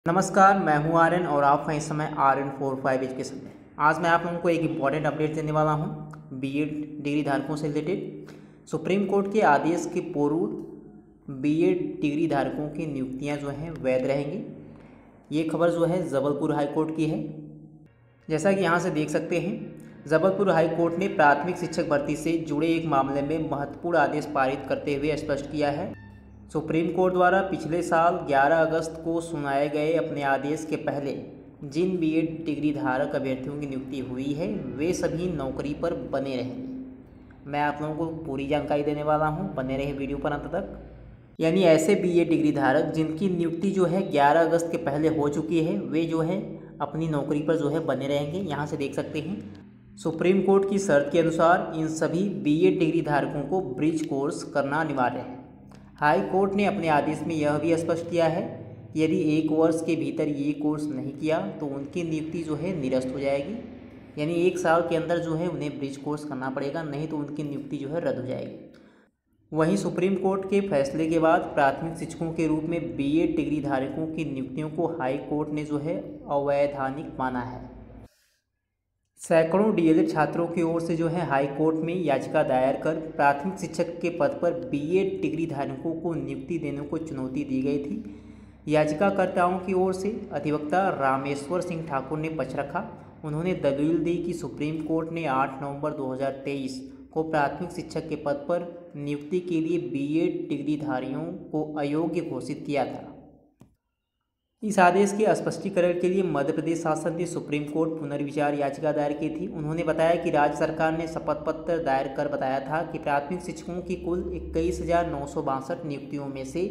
नमस्कार, मैं हूं आर्यन और आप हैं इस समय RN45 एजुकेशन में। आज मैं आप लोगों को एक इम्पॉर्टेंट अपडेट देने वाला हूं बीएड डिग्री धारकों से रिलेटेड। सुप्रीम कोर्ट के आदेश के पूर्व बीएड डिग्री धारकों की नियुक्तियां जो हैं वैध रहेंगी। ये खबर जो है जबलपुर हाई कोर्ट की है। जैसा कि यहाँ से देख सकते हैं, जबलपुर हाई कोर्ट ने प्राथमिक शिक्षक भर्ती से जुड़े एक मामले में महत्वपूर्ण आदेश पारित करते हुए स्पष्ट किया है। सुप्रीम कोर्ट द्वारा पिछले साल 11 अगस्त को सुनाए गए अपने आदेश के पहले जिन बीएड डिग्री धारक अभ्यर्थियों की नियुक्ति हुई है वे सभी नौकरी पर बने रहेंगे। मैं आप लोगों को पूरी जानकारी देने वाला हूं, बने रहे वीडियो पर अंत तक। यानी ऐसे बीएड डिग्री धारक जिनकी नियुक्ति जो है 11 अगस्त के पहले हो चुकी है वे जो है अपनी नौकरी पर जो है बने रहेंगे। यहाँ से देख सकते हैं, सुप्रीम कोर्ट की शर्त के अनुसार इन सभी बीएड डिग्री धारकों को ब्रिज कोर्स करना अनिवार्य है। हाई कोर्ट ने अपने आदेश में यह भी स्पष्ट किया है कि यदि 1 वर्ष के भीतर ये कोर्स नहीं किया तो उनकी नियुक्ति जो है निरस्त हो जाएगी। यानी 1 साल के अंदर जो है उन्हें ब्रिज कोर्स करना पड़ेगा, नहीं तो उनकी नियुक्ति जो है रद्द हो जाएगी। वहीं सुप्रीम कोर्ट के फैसले के बाद प्राथमिक शिक्षकों के रूप में बीएड डिग्री धारकों की नियुक्तियों को हाई कोर्ट ने जो है अवैधानिक माना है। सैकड़ों डीएलएड छात्रों की ओर से जो है हाई कोर्ट में याचिका दायर कर प्राथमिक शिक्षक के पद पर बीएड डिग्री धारकों को नियुक्ति देने को चुनौती दी गई थी। याचिकाकर्ताओं की ओर से अधिवक्ता रामेश्वर सिंह ठाकुर ने पक्ष रखा। उन्होंने दलील दी कि सुप्रीम कोर्ट ने 8 नवंबर 2023 को प्राथमिक शिक्षक के पद पर नियुक्ति के लिए बीएड डिग्रीधारियों को अयोग्य घोषित किया था। इस आदेश के स्पष्टीकरण के लिए मध्य प्रदेश शासन ने सुप्रीम कोर्ट पुनर्विचार याचिका दायर की थी। उन्होंने बताया कि राज्य सरकार ने शपथ पत्र दायर कर बताया था कि प्राथमिक शिक्षकों की कुल 21,962 नियुक्तियों में से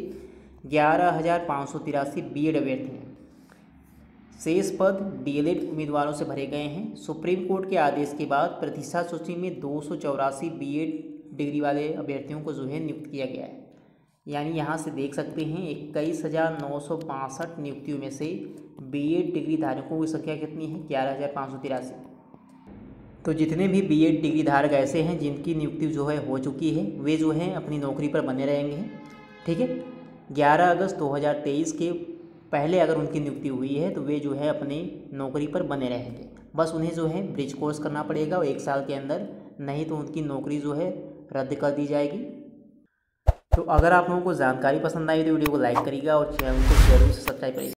11,583 बीएड अभ्यर्थी हैं। शेष पद डीएलएड उम्मीदवारों से भरे गए हैं। सुप्रीम कोर्ट के आदेश के बाद प्रतिशत सूची में 284 बीएड डिग्री वाले अभ्यर्थियों को जो है नियुक्त किया गया है। यानी यहाँ से देख सकते हैं 21,962 नियुक्तियों में से बीएड डिग्री धारकों की संख्या कितनी है? 11,583। तो जितने भी बीएड डिग्री धारक ऐसे हैं जिनकी नियुक्ति जो है हो चुकी है वे जो हैं अपनी नौकरी पर बने रहेंगे। ठीक है, 11 अगस्त 2023 के पहले अगर उनकी नियुक्ति हुई है तो वे जो है अपनी नौकरी पर बने रहेंगे। बस उन्हें जो है ब्रिज कोर्स करना पड़ेगा 1 साल के अंदर, नहीं तो उनकी नौकरी जो है रद्द कर दी जाएगी। तो अगर आप लोगों को जानकारी पसंद आई तो वीडियो को लाइक करिएगा और चैनल को जरूर से सब्सक्राइब करिएगा।